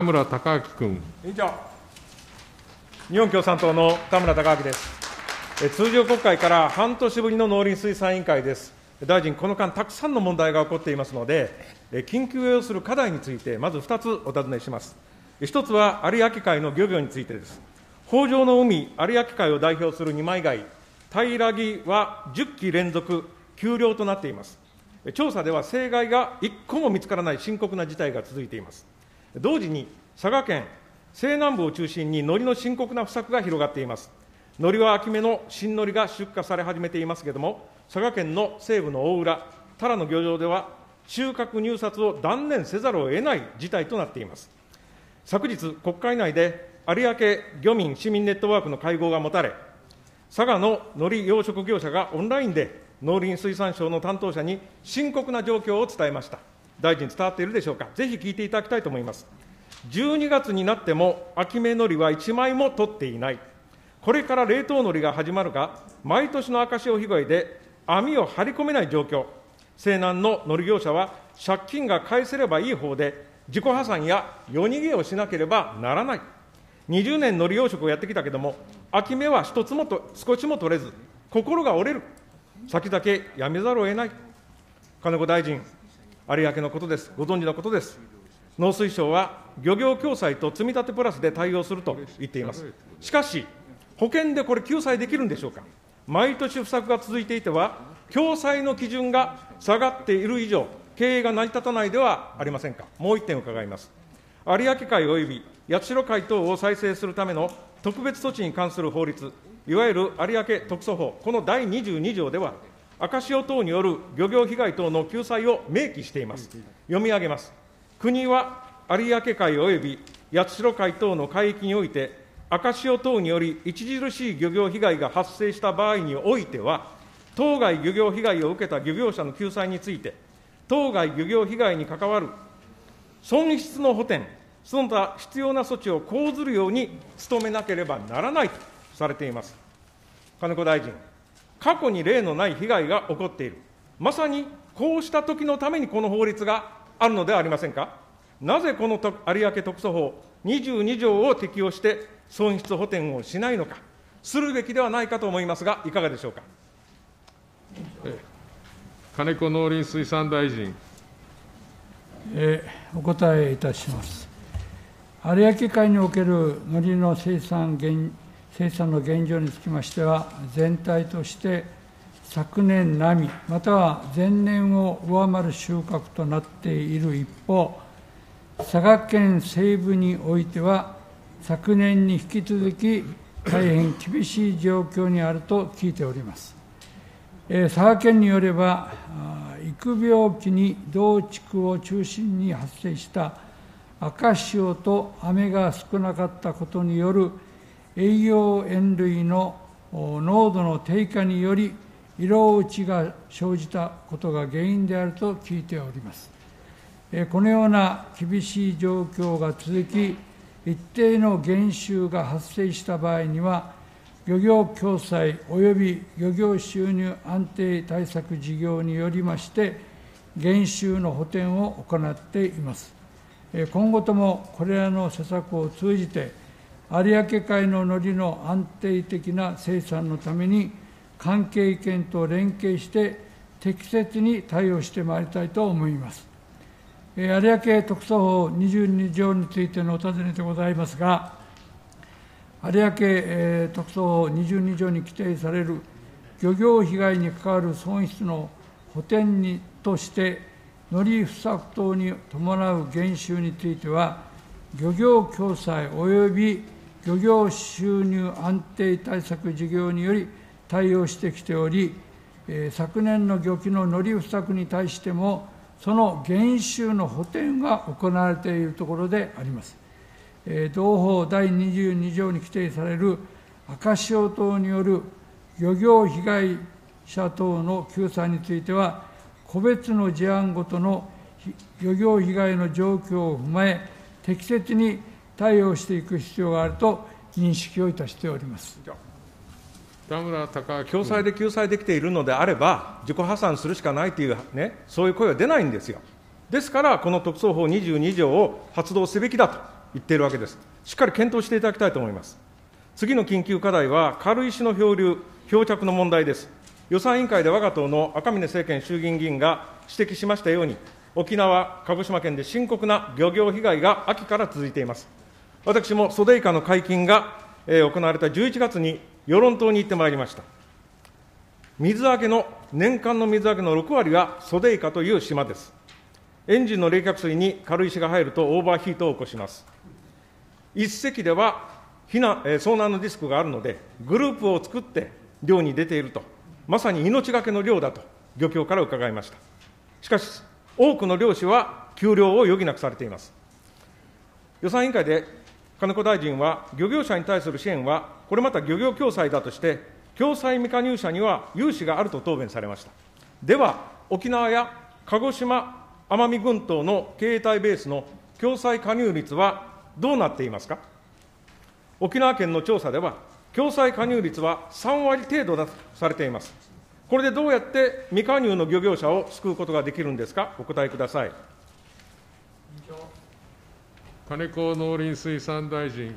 田村貴明君。 委員長、日本共産党の田村貴明です。通常国会から半年ぶりの農林水産委員会です。大臣、この間、たくさんの問題が起こっていますので、緊急を要する課題について、まず2つお尋ねします。1つは有明海の漁業についてです。豊穣の海、有明海を代表する二枚貝、平木は10期連続休漁となっています。調査では正害が1個も見つからない深刻な事態が続いています。同時に佐賀県西南部を中心に海苔の深刻な不作が広がっています。海苔は秋目の新海苔が出荷され始めていますけれども、佐賀県の西部の大浦、多良の漁場では収穫入札を断念せざるを得ない事態となっています。昨日、国会内で有明漁民市民ネットワークの会合が持たれ、佐賀の海苔養殖業者がオンラインで農林水産省の担当者に深刻な状況を伝えました。大臣、伝わっているでしょうか。ぜひ聞いていただきたいと思います。12月になっても秋芽海苔は1枚も取っていない。これから冷凍海苔が始まるが、毎年の赤潮被害で網を張り込めない状況。西南の海苔業者は借金が返せればいい方で、自己破産や夜逃げをしなければならない。20年海苔養殖をやってきたけれども、秋芽は一つも少しも取れず、心が折れる。先だけやめざるを得ない。金子大臣、有明のことです。ご存知のことです。農水省は漁業共済と積立プラスで対応すると言っています。しかし、保険でこれ救済できるんでしょうか。毎年不作が続いていては、共済の基準が下がっている以上、経営が成り立たないではありませんか。もう一点伺います。有明海及び八代海等を再生するための特別措置に関する法律、いわゆる有明特措法、この第22条では、赤潮等による漁業被害等の救済を明記しています。読み上げます。国は有明海及び八代海等の海域において、赤潮等により著しい漁業被害が発生した場合においては、当該漁業被害を受けた漁業者の救済について、当該漁業被害に関わる損失の補填、その他必要な措置を講ずるように努めなければならないとされています。金子大臣、過去に例のない被害が起こっている。まさにこうしたときのためにこの法律があるのではありませんか。なぜこの有明特措法22条を適用して損失補填をしないのか、するべきではないかと思いますが、いかがでしょうか。 金子農林水産大臣。 お答えいたします。有明海における海苔の生産の現状につきましては、全体として昨年並み、または前年を上回る収穫となっている一方、佐賀県西部においては、昨年に引き続き大変厳しい状況にあると聞いております。佐賀県によれば、育苗期に同地区を中心に発生した赤潮と雨が少なかったことによる栄養塩類の濃度の低下により、色落ちが生じたことが原因であると聞いております。このような厳しい状況が続き、一定の減収が発生した場合には、漁業共済及び漁業収入安定対策事業によりまして、減収の補填を行っています。今後ともこれらの施策を通じて、有明海の海苔の安定的な生産のために、関係県と連携して適切に対応してまいりたいと思います。有明特措法22条についてのお尋ねでございますが、有明特措法22条に規定される漁業被害に関わる損失の補填として、海苔不作等に伴う減収については、漁業共済及び漁業収入安定対策事業により対応してきており、昨年の漁期の海苔不作に対しても、その減収の補填が行われているところであります。同法第22条に規定される赤潮等による漁業被害者等の救済については、個別の事案ごとの漁業被害の状況を踏まえ、適切に対応していく必要があると認識をいたしております。 田村貴明君。 共済で救済できているのであれば、自己破産するしかないという、そういう声は出ないんですよ。ですから、この特措法22条を発動すべきだと言っているわけです。しっかり検討していただきたいと思います。次の緊急課題は、軽石の漂流、漂着の問題です。予算委員会で我が党の赤嶺政権衆議院議員が指摘しましたように、沖縄、鹿児島県で深刻な漁業被害が秋から続いています。私もソデイカの解禁が行われた11月に与論島に行ってまいりました。水揚げの、年間の水揚げの6割はソデイカという島です。エンジンの冷却水に軽石が入るとオーバーヒートを起こします。一隻では遭難のリスクがあるので、グループを作って漁に出ていると、まさに命がけの漁だと、漁協から伺いました。しかし、多くの漁師は休漁を余儀なくされています。予算委員会で金子大臣は、漁業者に対する支援は、これまた漁業共済だとして、共済未加入者には融資があると答弁されました。では、沖縄や鹿児島、奄美群島の経営体ベースの共済加入率はどうなっていますか。沖縄県の調査では、共済加入率は3割程度だとされています。これでどうやって未加入の漁業者を救うことができるんですか、お答えください。 金子農林水産大臣。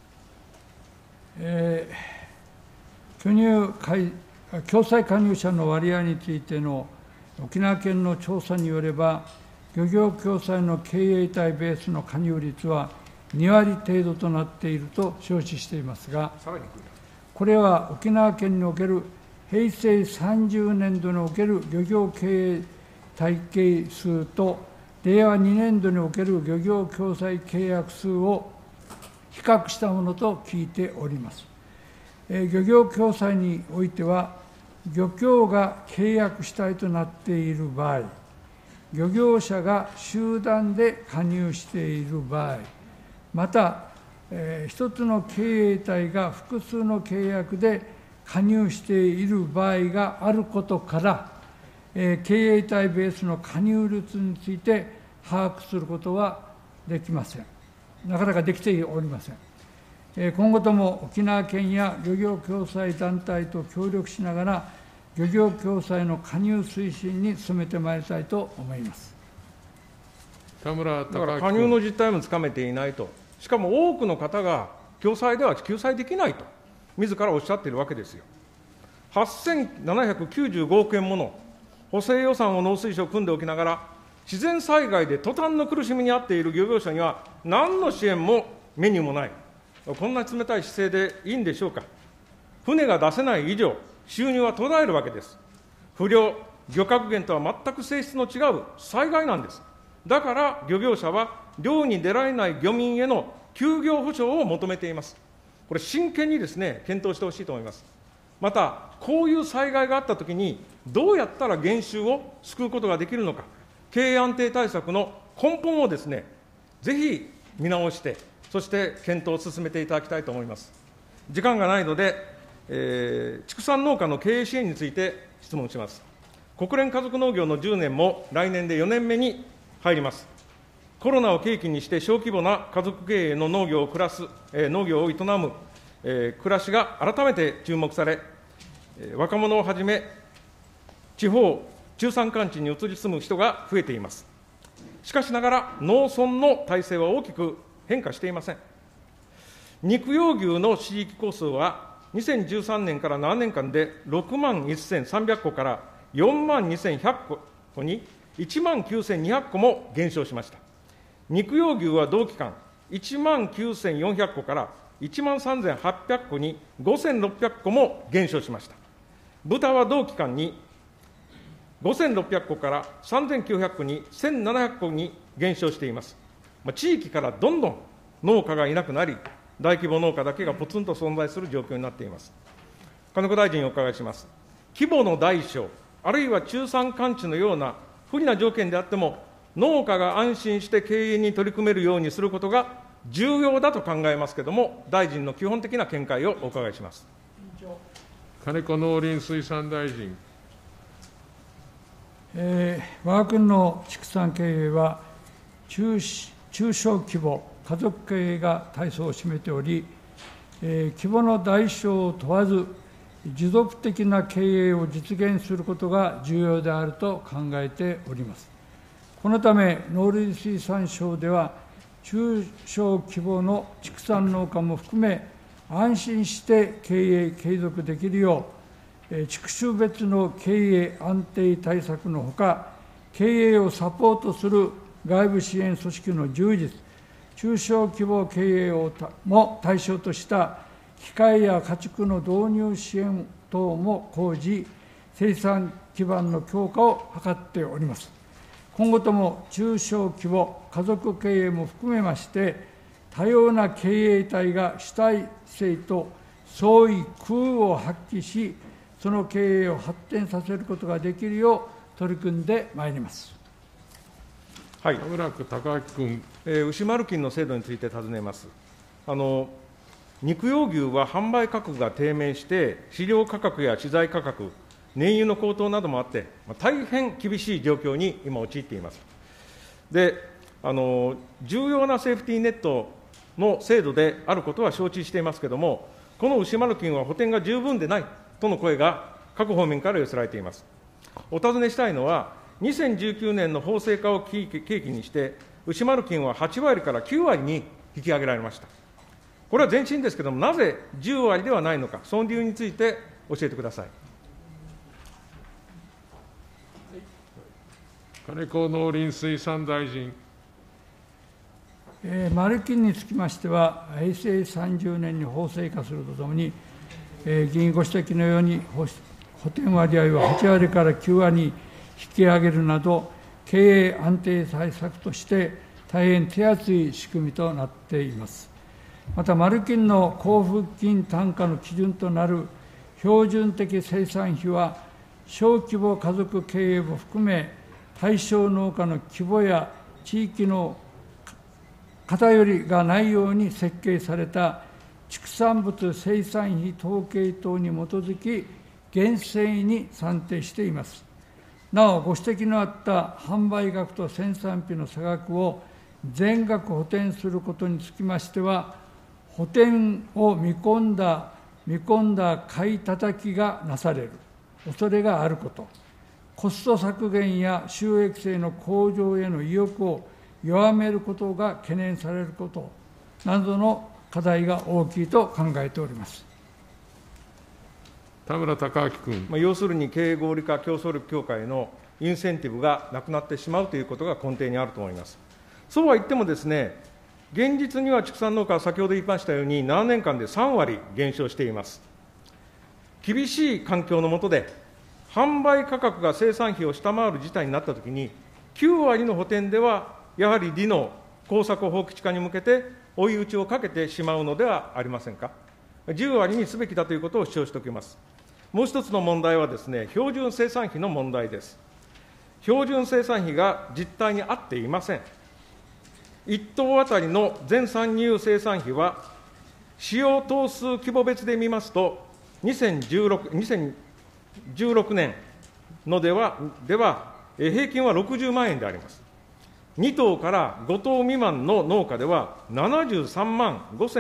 共済加入者の割合についての沖縄県の調査によれば、漁業共済の経営体ベースの加入率は2割程度となっていると承知していますが、これは沖縄県における平成30年度における漁業経営体系数と令和2年度における漁業共済契約数を比較したものと聞いております。漁業共済においては、漁協が契約主体となっている場合、漁業者が集団で加入している場合、また、一つの経営体が複数の契約で加入している場合があることから、経営体ベースの加入率について把握することはできません。なかなかできておりません。今後とも沖縄県や漁業共済団体と協力しながら、漁業共済の加入推進に進めてまいりたいと思います。 田村貴だから加入の実態もつかめていないと、しかも多くの方が共済では救済できないと、自らおっしゃっているわけですよ。8795億円もの補正予算を農水省を組んでおきながら、自然災害で途端の苦しみに遭っている漁業者には、何の支援もメニューもない、こんな冷たい姿勢でいいんでしょうか。船が出せない以上、収入は途絶えるわけです。不漁、漁獲減とは全く性質の違う災害なんです。だから漁業者は、漁に出られない漁民への休業補償を求めています。これ、真剣にですね、検討してほしいと思います。また、こういう災害があったときに、どうやったら減収を救うことができるのか、経営安定対策の根本をですね、ぜひ見直して、そして検討を進めていただきたいと思います。時間がないので、畜産農家の経営支援について質問します。国連家族農業の10年も来年で4年目に入ります。コロナを契機にして小規模な家族経営の農業を営む、暮らしが改めて注目され、若者をはじめ、地方、中山間地に移り住む人が増えています。しかしながら、農村の体制は大きく変化していません。肉用牛の飼育戸数は、2013年から7年間で6万1300戸から4万2100戸に1万9200戸も減少しました。肉用牛は同期間、1万9400戸から1万3800戸に5600戸も減少しました。豚は同期間に5600戸から3900戸に1700戸に減少しています。地域からどんどん農家がいなくなり、大規模農家だけがポツンと存在する状況になっています。金子大臣にお伺いします。規模の大小、あるいは中山間地のような不利な条件であっても、農家が安心して経営に取り組めるようにすることが重要だと考えますけれども、大臣の基本的な見解をお伺いします。 金子農林水産大臣。 我が国の畜産経営は中小規模、家族経営が大層を占めており、規模の大小を問わず、持続的な経営を実現することが重要であると考えております。このため、農林水産省では、 中小規模の畜産農家も含め、安心して経営継続できるよう、畜種別の経営安定対策のほか、経営をサポートする外部支援組織の充実、中小規模経営をも対象とした機械や家畜の導入支援等も講じ、生産基盤の強化を図っております。今後とも中小規模家族経営も含めまして、多様な経営体が主体性と創意工夫を発揮し、その経営を発展させることができるよう取り組んでまいります。 田村貴明君。 牛丸金の制度について尋ねます。肉用牛は販売価格が低迷して、飼料価格や資材価格、燃油の高騰などもあって、大変厳しい状況に今、陥っています。で、重要なセーフティーネットの制度であることは承知していますけれども、この牛丸金は補填が十分でないとの声が各方面から寄せられています。お尋ねしたいのは、2019年の法制化を契機にして、牛丸金は8割から9割に引き上げられました。これは前進ですけれども、なぜ10割ではないのか、その理由について教えてください。 金子農林水産大臣。 マル金につきましては、平成30年に法制化するとともに、議員ご指摘のように、補填割合を8割から9割に引き上げるなど、経営安定対策として、大変手厚い仕組みとなっています。また、マル金の交付金単価の基準となる標準的生産費は、小規模家族経営も含め、対象農家の規模や地域の偏りがないように設計された畜産物生産費統計等に基づき、厳正に算定しています。なお、ご指摘のあった販売額と生産費の差額を全額補填することにつきましては、補填を見込んだ買い叩きがなされる恐れがあること、コスト削減や収益性の向上への意欲を弱めることが懸念されることなどの課題が大きいと考えております。 田村貴明君。 要するに経営合理化競争力強化へのインセンティブがなくなってしまうということが根底にあると思います。そうは言ってもですね、現実には畜産農家は先ほど言いましたように、7年間で3割減少しています。厳しい環境の下で、販売価格が生産費を下回る事態になったときに、9割の補填では、やはり利の耕作放棄地化に向けて追い打ちをかけてしまうのではありませんか。10割にすべきだということを主張しておきます。もう一つの問題はですね、標準生産費の問題です。標準生産費が実態に合っていません。1頭当たりの全参入生産費は、使用頭数規模別で見ますと、2016年のでは、平均は60万円であります。2頭から5頭未満の農家では、73万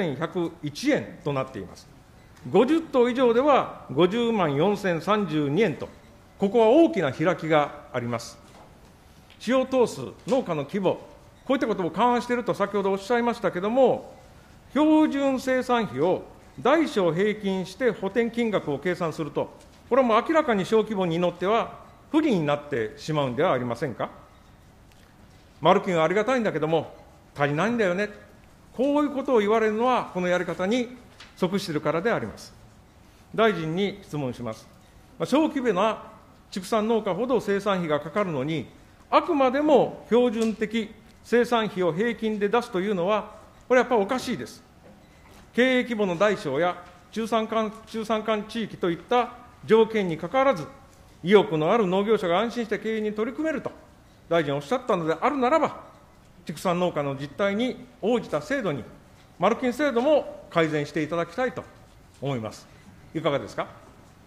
5101円となっています。50頭以上では50万4032円と、ここは大きな開きがあります。使用頭数、農家の規模、こういったことを勘案していると先ほどおっしゃいましたけれども、標準生産費を大小平均して補填金額を計算すると、これはもう明らかに小規模に乗っては不利になってしまうんではありませんか。マル金はありがたいんだけども、足りないんだよね、こういうことを言われるのは、このやり方に即しているからであります。大臣に質問します。小規模な畜産農家ほど生産費がかかるのに、あくまでも標準的生産費を平均で出すというのは、これやっぱりおかしいです。経営規模の大小や中山間地域といった条件にかかわらず、意欲のある農業者が安心して経営に取り組めると、大臣おっしゃったのであるならば、畜産農家の実態に応じた制度に、マル金制度も改善していただきたいと思います。いかがですか。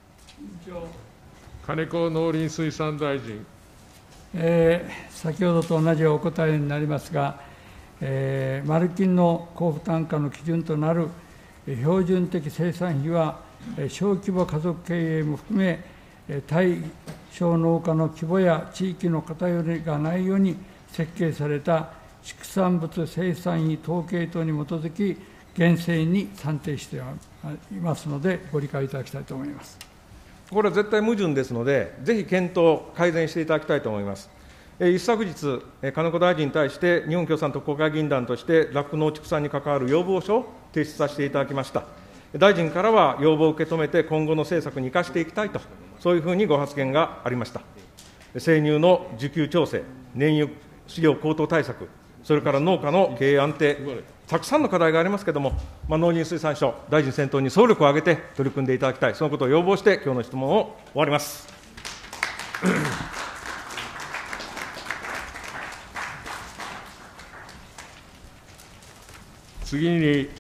金子農林水産大臣。 先ほどと同じお答えになりますが、マル金の交付単価の基準となる標準的生産費は、小規模家族経営も含め、対象農家の規模や地域の偏りがないように設計された畜産物生産費統計等に基づき、厳正に算定していますので、ご理解いただきたいと思います。 これは絶対矛盾ですので、ぜひ検討、改善していただきたいと思います。一昨日、金子大臣に対して、日本共産党国会議員団として、酪農畜産に関わる要望書を提出させていただきました。大臣からは要望を受け止めて、今後の政策に生かしていきたいと、そういうふうにご発言がありました。生乳の需給調整、燃油、飼料高騰対策、それから農家の経営安定、たくさんの課題がありますけれども、農林水産省、大臣先頭に総力を挙げて取り組んでいただきたい、そのことを要望して、きょうの質問を終わります。 次に